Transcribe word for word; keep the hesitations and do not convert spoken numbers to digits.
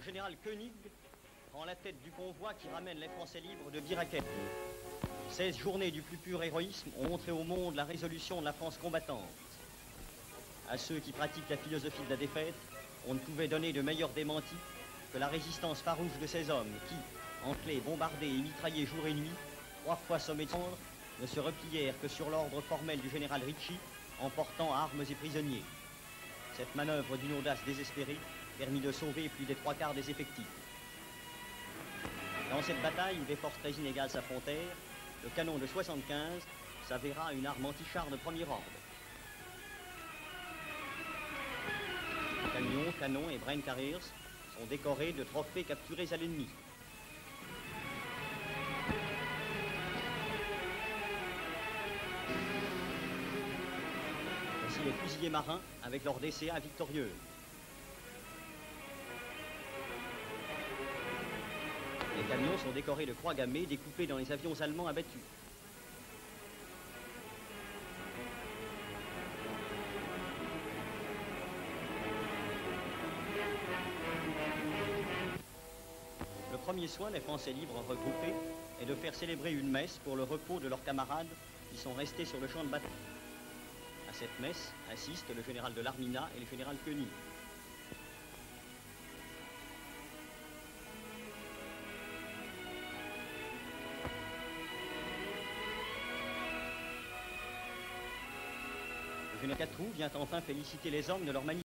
général Koenig prend la tête du convoi qui ramène les Français libres de Bir Hakeim. seize journées du plus pur héroïsme ont montré au monde la résolution de la France combattante. À ceux qui pratiquent la philosophie de la défaite, on ne pouvait donner de meilleur démenti que la résistance farouche de ces hommes qui, enclés, bombardés et mitraillés jour et nuit, trois fois sommés de cendres, ne se replièrent que sur l'ordre formel du général Ricci, emportant armes et prisonniers. Cette manœuvre d'une audace désespérée permit de sauver plus des trois quarts des effectifs. Dans cette bataille où des forces très inégales s'affrontèrent, le canon de soixante-quinze s'avéra une arme anti-char de premier ordre. Camions, canons et Brain Carriers sont décorés de trophées capturés à l'ennemi. Voici les fusiliers marins avec leur D C A victorieux. Les camions sont décorés de croix gammées découpées dans les avions allemands abattus. Le premier soin des Français libres regroupés est de faire célébrer une messe pour le repos de leurs camarades qui sont restés sur le champ de bataille. À cette messe assistent le général de l'Armina et le général Koenig. Le général Catroux vient enfin féliciter les hommes de leur magnifique